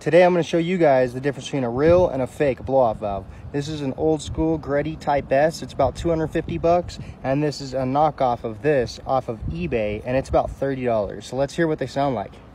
Today I'm going to show you guys the difference between a real and a fake blow-off valve. This is an old school Greddy Type S. It's about 250 bucks, and this is a knockoff of this off of eBay, and it's about $30. So let's hear what they sound like.